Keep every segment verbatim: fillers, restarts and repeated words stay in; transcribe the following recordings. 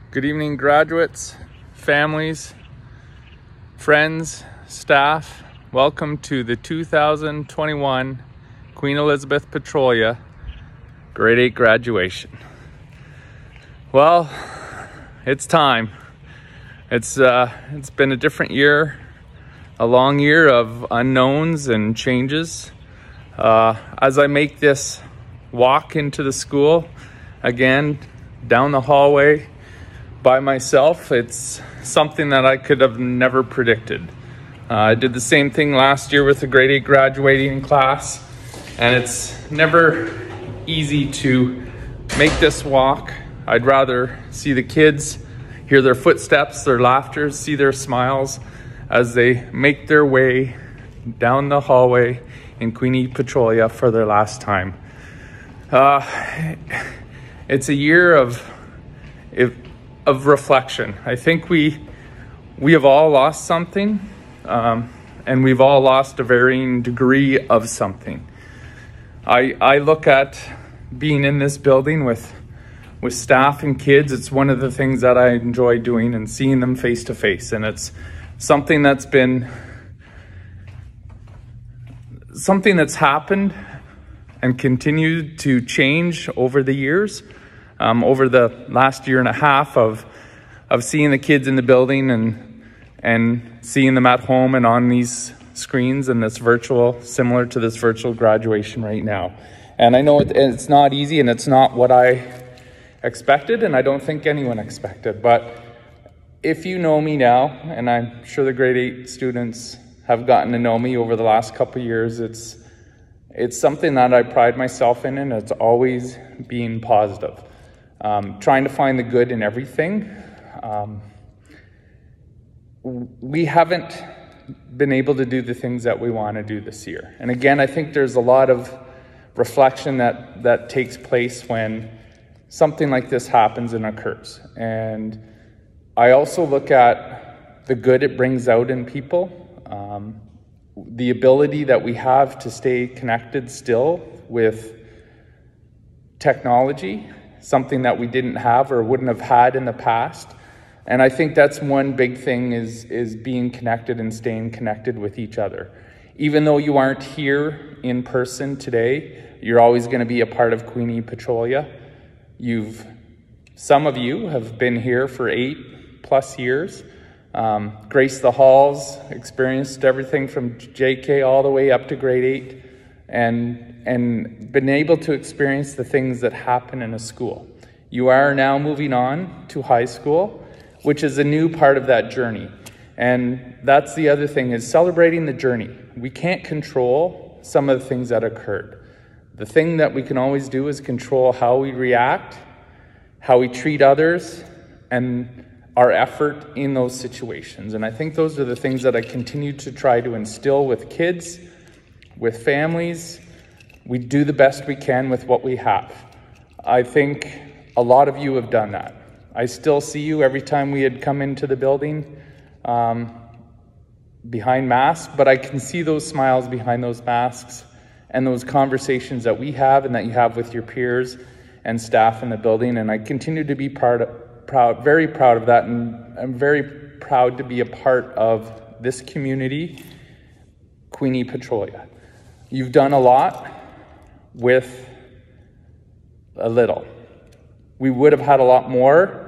Good evening, graduates, families, friends, staff. Welcome to the two thousand twenty-one Queen Elizabeth Petrolia Grade eight graduation. Well, it's time. It's uh, it's been a different year, a long year of unknowns and changes. Uh, as I make this walk into the school again, down the hallway by myself, it's something that I could have never predicted. Uh, I did the same thing last year with the grade eight graduating class, and it's never easy to make this walk. I'd rather see the kids, hear their footsteps, their laughter, see their smiles as they make their way down the hallway in Queenie Petrolia for their last time. Uh, it's a year of, of reflection. I think we, we have all lost something, um, and we've all lost a varying degree of something. I, I look at being in this building with, with staff and kids. It's one of the things that I enjoy doing, and seeing them face to face. And it's something that's been, something that's happened and continued to change over the years, um, over the last year and a half of, of seeing the kids in the building and, and seeing them at home and on these screens and this virtual, similar to this virtual graduation right now. And I know it, it's not easy, and it's not what I expected, and I don't think anyone expected. But if you know me now, and I'm sure the grade eight students have gotten to know me over the last couple of years, it's it's something that I pride myself in, and it's always being positive. Um, trying to find the good in everything. Um, we haven't been able to do the things that we want to do this year. And again, I think there's a lot of reflection that, that takes place when something like this happens and occurs. And I also look at the good it brings out in people, um, the ability that we have to stay connected still with technology, something that we didn't have or wouldn't have had in the past. And I think that's one big thing, is, is being connected and staying connected with each other. Even though you aren't here in person today, you're always going to be a part of Queenie Petrolia. You've, some of you have been here for eight plus years, um, graced the halls, experienced everything from J K all the way up to grade eight, and, and been able to experience the things that happen in a school. You are now moving on to high school, which is a new part of that journey. And that's the other thing, is celebrating the journey. We can't control some of the things that occurred. The thing that we can always do is control how we react, how we treat others, and our effort in those situations. And I think those are the things that I continue to try to instill with kids, with families. We do the best we can with what we have. I think a lot of you have done that. I still see you every time we had come into the building um, behind masks, but I can see those smiles behind those masks, and those conversations that we have and that you have with your peers and staff in the building. And I continue to be part of, proud, very proud of that, and I'm very proud to be a part of this community, Queenie Petrolia. You've done a lot with a little. We would have had a lot more,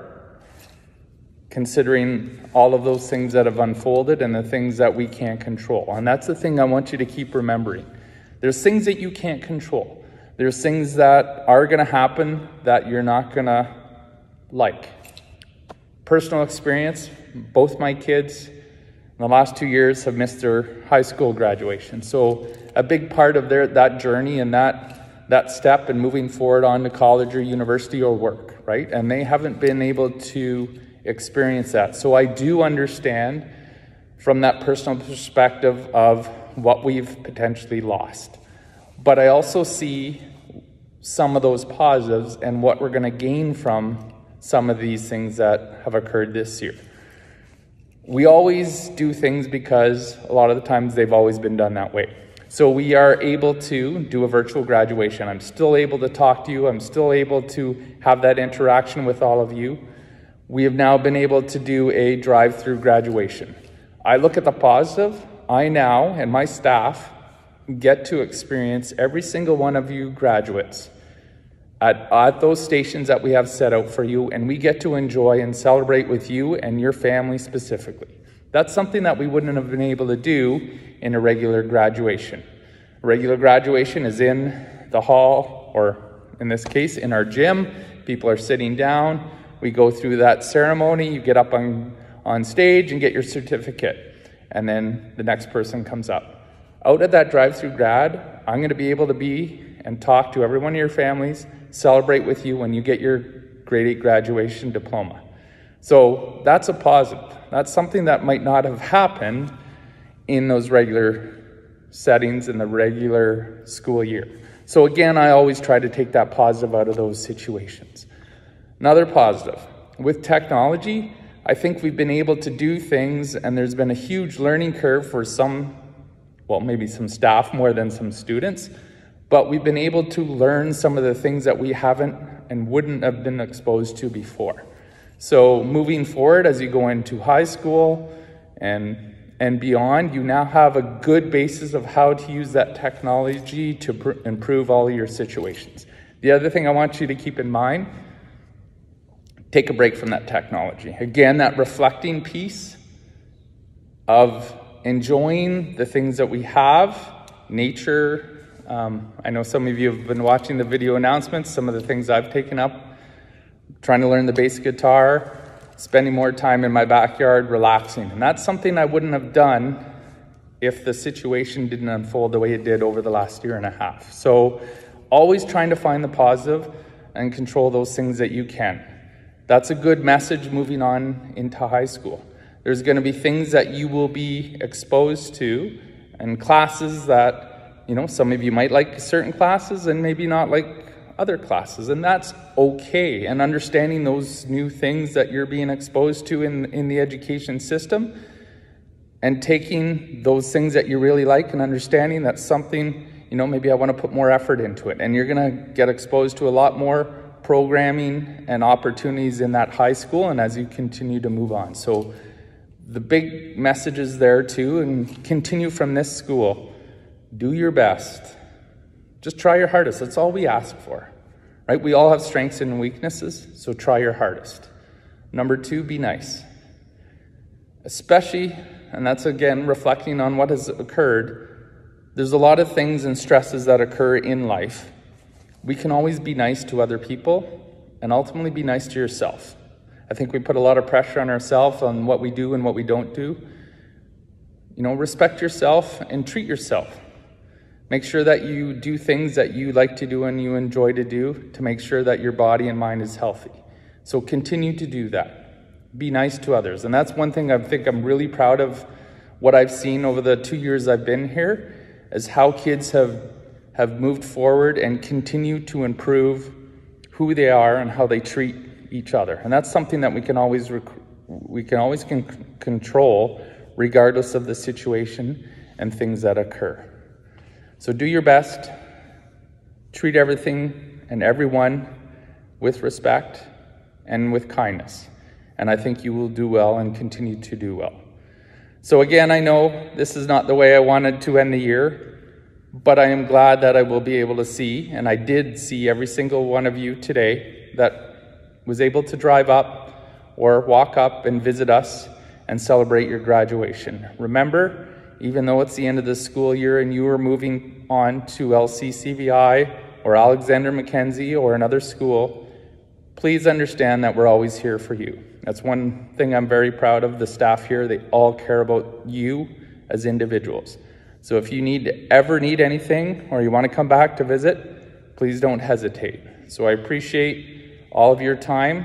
considering all of those things that have unfolded and the things that we can't control. And that's the thing I want you to keep remembering. There's things that you can't control. There's things that are going to happen that you're not going to like. Personal experience, both my kids in the last two years have missed their high school graduation. So a big part of their that journey and that, that step and moving forward on to college or university or work, right? And they haven't been able to experience that. So I do understand from that personal perspective of what we've potentially lost. But I also see some of those positives and what we're going to gain from some of these things that have occurred this year. We always do things because a lot of the times they've always been done that way. So we are able to do a virtual graduation. I'm still able to talk to you. I'm still able to have that interaction with all of you. we have now been able to do a drive-through graduation. I look at the positive. I now and my staff get to experience every single one of you graduates at, at those stations that we have set out for you, and we get to enjoy and celebrate with you and your family specifically. That's something that we wouldn't have been able to do in a regular graduation. A regular graduation is in the hall, or in this case, in our gym. People are sitting down. We go through that ceremony. You get up on, on stage and get your certificate. And then the next person comes up. Out at that drive-through grad, I'm going to be able to be and talk to every one of your families, celebrate with you when you get your grade eight graduation diploma. So that's a positive. That's something that might not have happened in those regular settings in the regular school year. So again, I always try to take that positive out of those situations. Another positive, with technology, I think we've been able to do things, and there's been a huge learning curve for some, well, maybe some staff more than some students, but we've been able to learn some of the things that we haven't and wouldn't have been exposed to before. So moving forward, as you go into high school and and beyond, you now have a good basis of how to use that technology to pr- improve all of your situations. The other thing I want you to keep in mind, take a break from that technology. Again, that reflecting piece of enjoying the things that we have, nature. Um, I know some of you have been watching the video announcements, some of the things I've taken up, trying to learn the bass guitar, spending more time in my backyard, relaxing. And that's something I wouldn't have done if the situation didn't unfold the way it did over the last year and a half. So always trying to find the positive and control those things that you can. That's a good message moving on into high school. There's going to be things that you will be exposed to and classes that, you know, some of you might like certain classes and maybe not like other classes, and that's okay. And understanding those new things that you're being exposed to in, in the education system, and taking those things that you really like and understanding that's something, you know, maybe I want to put more effort into it. And you're going to get exposed to a lot more programming and opportunities in that high school and as you continue to move on. So the big message is there too, and continue from this school. Do your best. Just try your hardest. That's all we ask for, right? We all have strengths and weaknesses, so try your hardest. Number two, be nice. Especially, and that's again reflecting on what has occurred, there's a lot of things and stresses that occur in life. We can always be nice to other people and ultimately be nice to yourself. I think we put a lot of pressure on ourselves on what we do and what we don't do. You know, respect yourself and treat yourself. Make sure that you do things that you like to do and you enjoy to do to make sure that your body and mind is healthy. So continue to do that. Be nice to others. And that's one thing I think I'm really proud of what I've seen over the two years I've been here, is how kids have, have moved forward and continue to improve who they are and how they treat each other. And that's something that we can always, rec- we can always con- control regardless of the situation and things that occur. So do your best, treat everything and everyone with respect and with kindness. And I think you will do well and continue to do well. So again, I know this is not the way I wanted to end the year, but I am glad that I will be able to see, and I did see every single one of you today that was able to drive up or walk up and visit us and celebrate your graduation. Remember, even though it's the end of the school year and you are moving on to L C C V I or Alexander Mackenzie or another school, please understand that we're always here for you. That's one thing I'm very proud of, the staff here. They all care about you as individuals. So if you need ever need anything or you want to come back to visit, please don't hesitate. So I appreciate all of your time,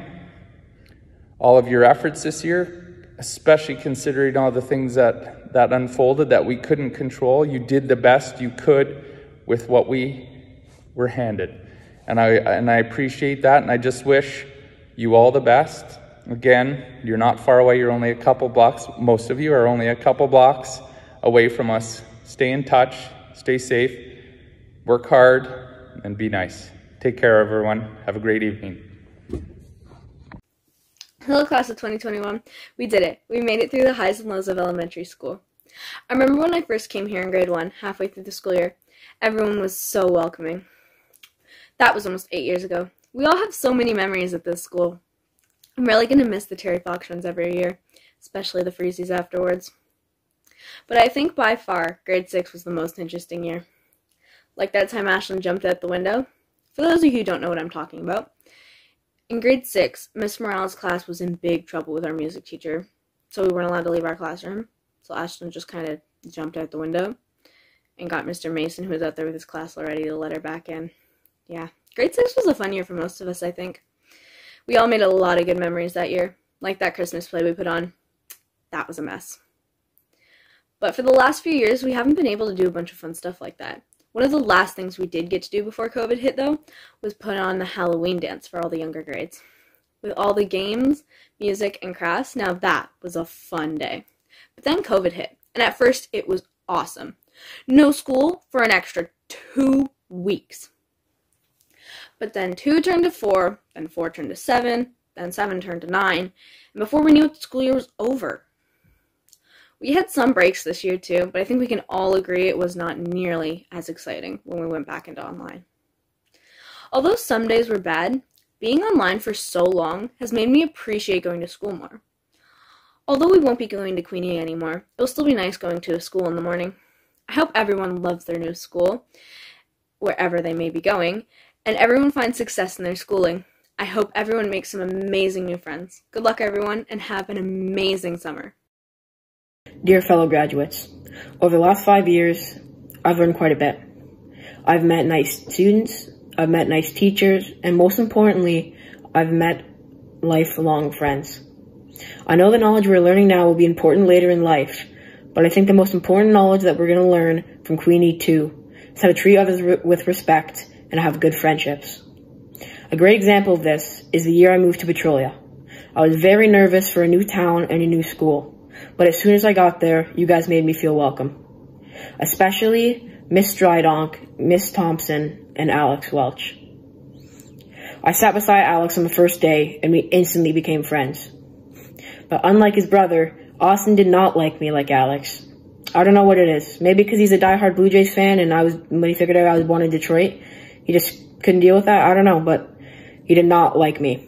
all of your efforts this year, especially considering all the things that that unfolded that we couldn't control. You did the best you could with what we were handed. And I and I appreciate that, and I just wish you all the best. Again, you're not far away. You're only a couple blocks. Most of you are only a couple blocks away from us. Stay in touch, stay safe, work hard, and be nice. Take care, everyone. Have a great evening. Hello, class of twenty twenty-one. We did it. We made it through the highs and lows of elementary school. I remember when I first came here in grade one, halfway through the school year. Everyone was so welcoming. That was almost eight years ago. We all have so many memories at this school. I'm really going to miss the Terry Fox runs every year, especially the freezies afterwards. But I think by far, grade six was the most interesting year. Like that time Ashlyn jumped out the window. For those of you who don't know what I'm talking about, in grade six, Miss Morales' class was in big trouble with our music teacher, so we weren't allowed to leave our classroom. So Ashlyn just kind of jumped out the window and got Mister Mason, who was out there with his class already, to let her back in. Yeah, grade six was a fun year for most of us, I think. We all made a lot of good memories that year, like that Christmas play we put on. That was a mess. But for the last few years, we haven't been able to do a bunch of fun stuff like that. One of the last things we did get to do before COVID hit, though, was put on the Halloween dance for all the younger grades. With all the games, music, and crafts, now that was a fun day. But then COVID hit, and at first it was awesome. No school for an extra two weeks. But then two turned to four, then four turned to seven, then seven turned to nine, and before we knew it, the school year was over. We had some breaks this year too, but I think we can all agree it was not nearly as exciting when we went back into online. Although some days were bad, being online for so long has made me appreciate going to school more. Although we won't be going to Queenie anymore, it'll still be nice going to a school in the morning. I hope everyone loves their new school, wherever they may be going, and everyone finds success in their schooling. I hope everyone makes some amazing new friends. Good luck, everyone, and have an amazing summer. Dear fellow graduates, over the last five years, I've learned quite a bit. I've met nice students, I've met nice teachers, and most importantly, I've met lifelong friends. I know the knowledge we're learning now will be important later in life, but I think the most important knowledge that we're going to learn from Queenie two is how to treat others re- with respect and have good friendships. A great example of this is the year I moved to Petrolia. I was very nervous for a new town and a new school. But as soon as I got there, you guys made me feel welcome. Especially Miss Drydonk, Miss Thompson, and Alex Welch. I sat beside Alex on the first day, and we instantly became friends. But unlike his brother, Austin did not like me like Alex. I don't know what it is. Maybe because he's a diehard Blue Jays fan, and I was when he figured out I was born in Detroit, he just couldn't deal with that. I don't know, but he did not like me.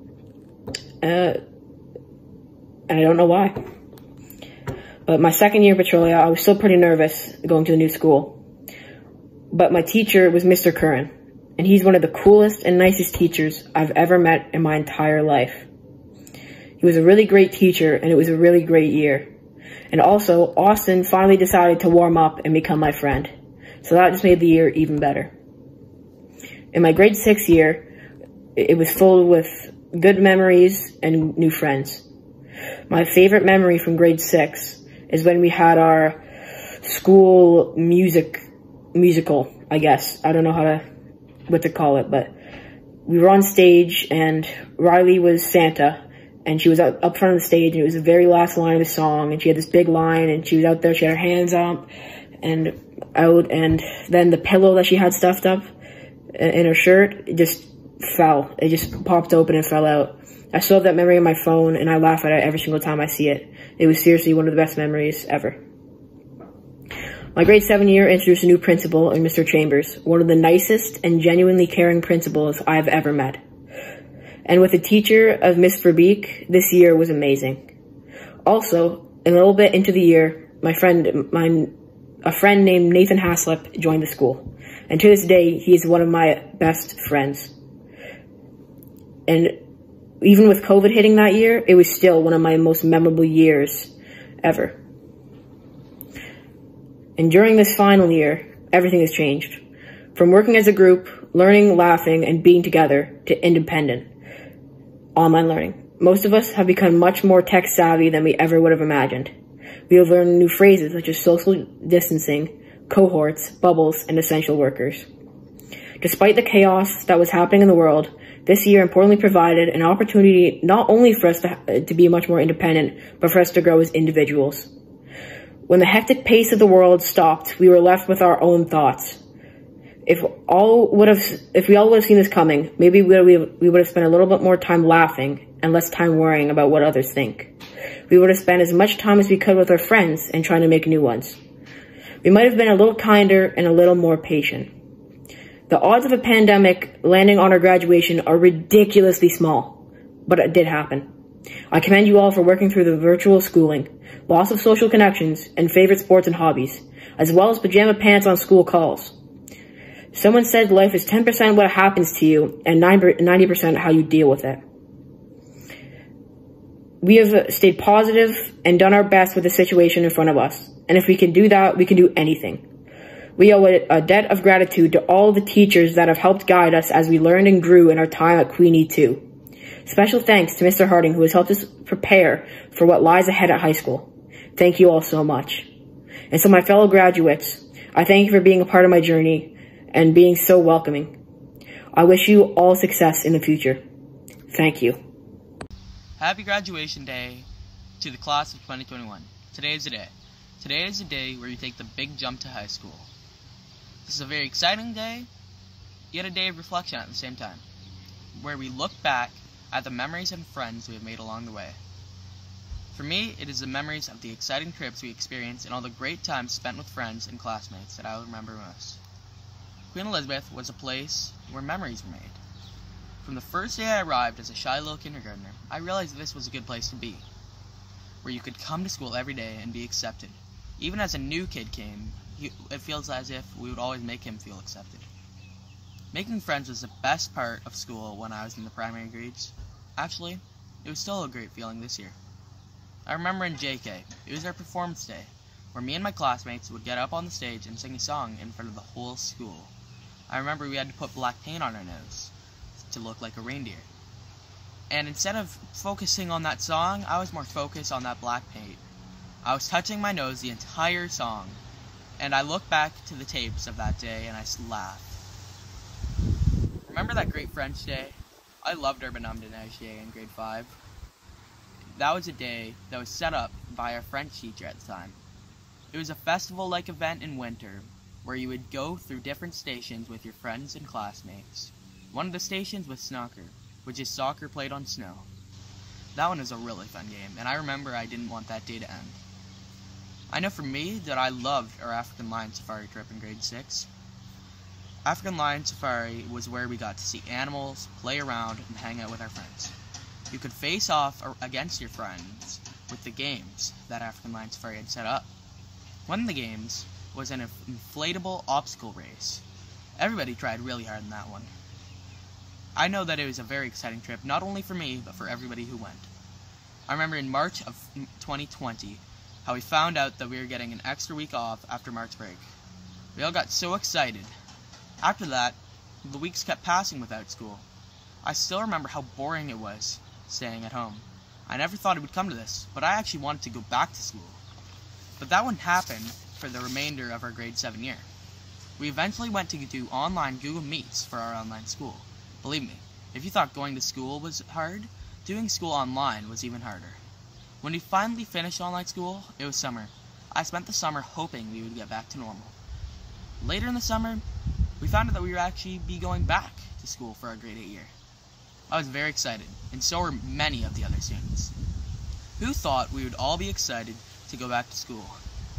Uh, and I don't know why. But my second year at Petrolia, I was still pretty nervous going to the new school. But my teacher was Mister Curran, and he's one of the coolest and nicest teachers I've ever met in my entire life. He was a really great teacher, and it was a really great year. And also, Austin finally decided to warm up and become my friend. So that just made the year even better. In my grade six year, it was full with good memories and new friends. My favorite memory from grade six is when we had our school music, musical, I guess. I don't know how to, what to call it, but we were on stage and Riley was Santa and she was up, up front of the stage and it was the very last line of the song and she had this big line and she was out there, she had her hands up and out and then the pillow that she had stuffed up in her shirt, it just fell. It just popped open and fell out. I still have that memory on my phone, and I laugh at it every single time I see it. It was seriously one of the best memories ever. My grade seven year introduced a new principal in Mister Chambers, one of the nicest and genuinely caring principals I've ever met. And with a teacher of Miss Verbeek, this year was amazing. Also, a little bit into the year, my friend, my, a friend named Nathan Haslip joined the school. And to this day, he is one of my best friends. And even with COVID hitting that year, it was still one of my most memorable years ever. And during this final year, everything has changed. From working as a group, learning, laughing, and being together, to independent online learning. Most of us have become much more tech savvy than we ever would have imagined. We have learned new phrases such as social distancing, cohorts, bubbles, and essential workers. Despite the chaos that was happening in the world, this year importantly provided an opportunity not only for us to, to be much more independent, but for us to grow as individuals. When the hectic pace of the world stopped, we were left with our own thoughts. If all would have, if we all would have seen this coming, maybe we, we, we would have spent a little bit more time laughing and less time worrying about what others think. We would have spent as much time as we could with our friends and trying to make new ones. We might have been a little kinder and a little more patient. The odds of a pandemic landing on our graduation are ridiculously small, but it did happen. I commend you all for working through the virtual schooling, loss of social connections, and favorite sports and hobbies, as well as pajama pants on school calls. Someone said life is ten percent what happens to you and ninety percent how you deal with it. We have stayed positive and done our best with the situation in front of us. And if we can do that, we can do anything. We owe a debt of gratitude to all the teachers that have helped guide us as we learned and grew in our time at Queenie too. Special thanks to Mister Harding, who has helped us prepare for what lies ahead at high school. Thank you all so much. And so my fellow graduates, I thank you for being a part of my journey and being so welcoming. I wish you all success in the future. Thank you. Happy graduation day to the class of twenty twenty-one. Today is the day. Today is the day where you take the big jump to high school. This is a very exciting day, yet a day of reflection at the same time, where we look back at the memories and friends we have made along the way. For me, it is the memories of the exciting trips we experienced and all the great times spent with friends and classmates that I will remember most. Queen Elizabeth was a place where memories were made. From the first day I arrived as a shy little kindergartner, I realized that this was a good place to be, where you could come to school every day and be accepted. Even as a new kid came, he, it feels as if we would always make him feel accepted. Making friends was the best part of school when I was in the primary grades. Actually, it was still a great feeling this year. I remember in J K, it was our performance day, where me and my classmates would get up on the stage and sing a song in front of the whole school. I remember we had to put black paint on our nose to look like a reindeer. And instead of focusing on that song, I was more focused on that black paint. I was touching my nose the entire song, and I look back to the tapes of that day and I laugh. Remember that great French day? I loved Urban Umdenage Day in grade five. That was a day that was set up by our French teacher at the time. It was a festival-like event in winter where you would go through different stations with your friends and classmates. One of the stations was snooker, which is soccer played on snow. That one was a really fun game, and I remember I didn't want that day to end. I know for me that I loved our African Lion Safari trip in grade six. African Lion Safari was where we got to see animals, play around, and hang out with our friends. You could face off against your friends with the games that African Lion Safari had set up. One of the games was an inflatable obstacle race. Everybody tried really hard in that one. I know that it was a very exciting trip, not only for me, but for everybody who went. I remember in March of twenty twenty, how we found out that we were getting an extra week off after March break. We all got so excited. After that, the weeks kept passing without school. I still remember how boring it was staying at home. I never thought it would come to this, but I actually wanted to go back to school. But that wouldn't happen for the remainder of our grade seven year. We eventually went to do online Google Meets for our online school. Believe me, if you thought going to school was hard, doing school online was even harder. When we finally finished online school, it was summer. I spent the summer hoping we would get back to normal. Later in the summer, we found out that we would actually be going back to school for our grade eight year. I was very excited, and so were many of the other students. Who thought we would all be excited to go back to school?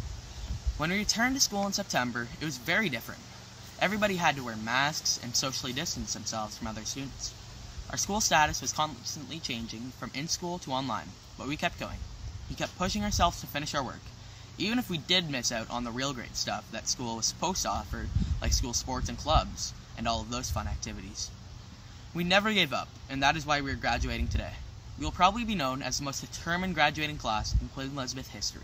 When we returned to school in September, it was very different. Everybody had to wear masks and socially distance themselves from other students. Our school status was constantly changing from in-school to online, but we kept going. We kept pushing ourselves to finish our work, even if we did miss out on the real great stuff that school was supposed to offer, like school sports and clubs, and all of those fun activities. We never gave up, and that is why we are graduating today. We will probably be known as the most determined graduating class in Queen Elizabeth history.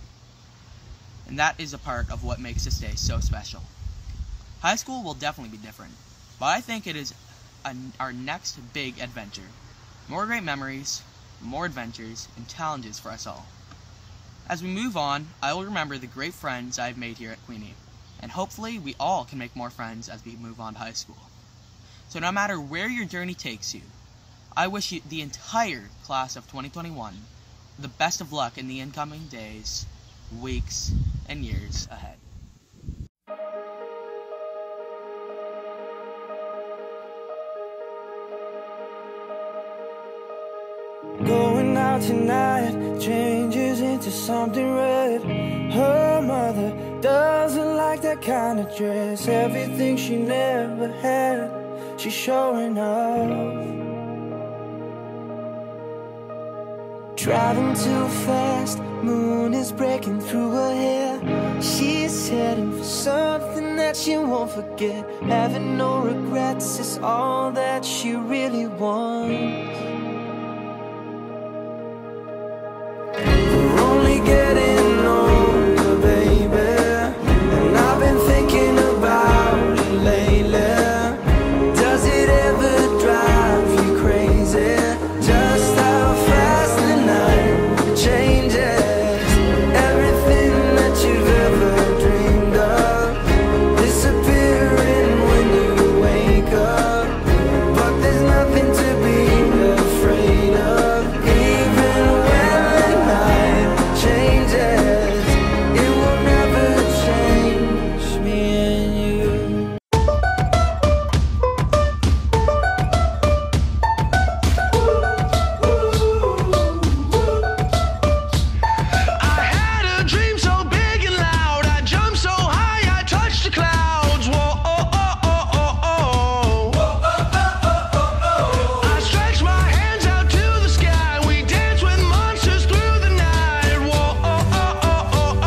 And that is a part of what makes this day so special. High school will definitely be different, but I think it is a, our next big adventure. More great memories, more adventures, and challenges for us all. As we move on, I will remember the great friends I have made here at Queenie, and hopefully we all can make more friends as we move on to high school. So no matter where your journey takes you, I wish you, the entire class of twenty twenty-one, the best of luck in the incoming days, weeks, and years ahead. Go out tonight changes into something red. Her mother doesn't like that kind of dress. Everything she never had, she's showing off. Driving too fast, moon is breaking through her hair. She's heading for something that she won't forget. Having no regrets is all that she really wants. We're only getting older, baby, and I've been thinking about it lately. Does it ever drive you crazy? Just how fast the night changes. Everything that you've ever dreamed of disappearing when you wake up. But there's nothing to be afraid of. Even when the night changes, it will never change me and you. I had a dream so big and loud. I jumped so high, I touched the clouds. Whoa, oh, oh, oh, oh, oh. I stretched my hands out to the sky. We danced with monsters through the night. Whoa, oh, oh, oh,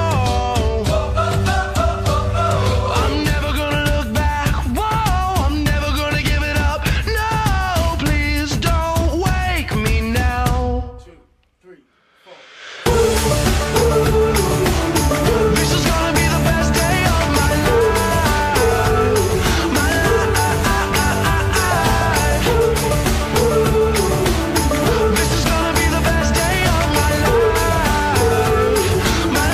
oh. I'm never gonna look back. Whoa, I'm never gonna give it up. No, please don't wake me now. This is gonna be the best day of my life. My life. This is gonna be the best day of my life. My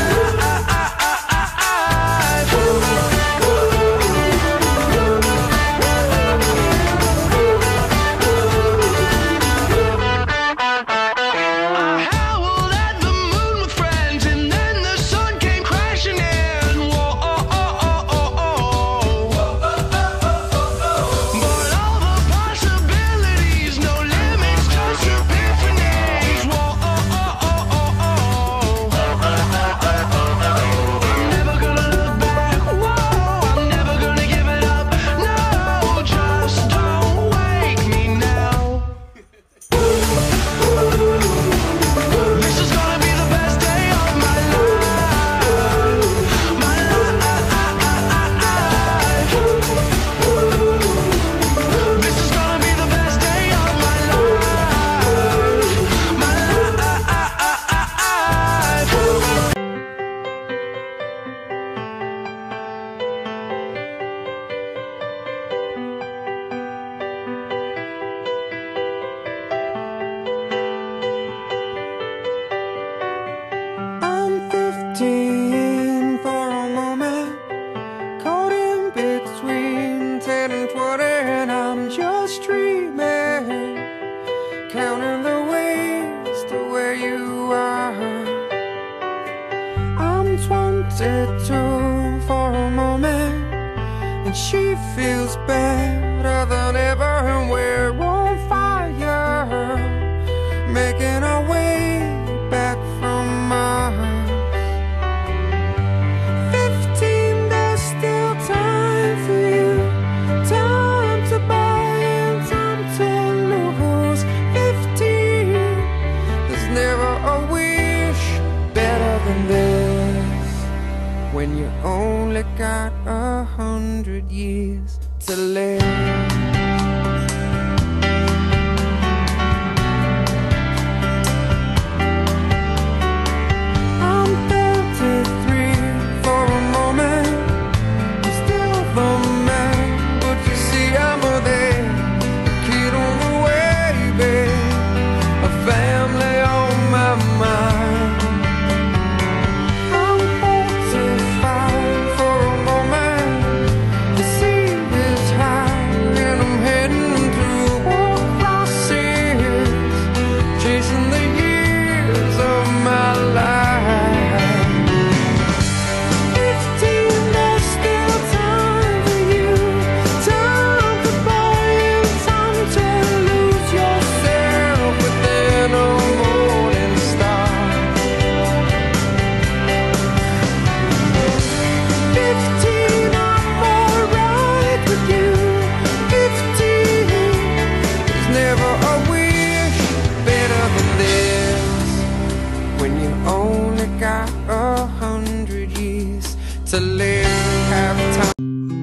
I howled at the moon with friends, and then the sun came crashing in. Whoa, oh, oh, oh, oh, oh. But all the possibilities, no limits, just epiphanies. Whoa, oh, oh, oh, oh, oh. I'm never gonna look back. Whoa, I'm never gonna give it up. No, just don't wake me now. This is gonna be the best day of my life. My life. This is gonna be the best day of my life. My life. I'm fifteen for a moment, caught in between ten and twenty, and I'm just dreaming, counting the ways to where you are. I'm twenty-two for a moment, and she feels better than ever, and we're on fire, making our way back from Mars. Fifteen, there's still time for you, time to buy and time to lose. Fifteen, there's never a wish better than this, when you only got a hundred years to live. I'm thirty-three for a moment, I'm still the man, but you see I'm a there, a kid on the way, babe, a family on my mind. I'm forty-five for a moment, the sea is high and I'm time.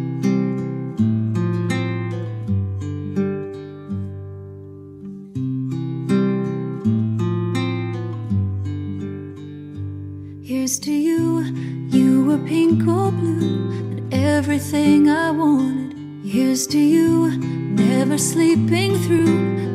Here's to you, you were pink or blue, and everything I wanted. Here's to you, never sleeping through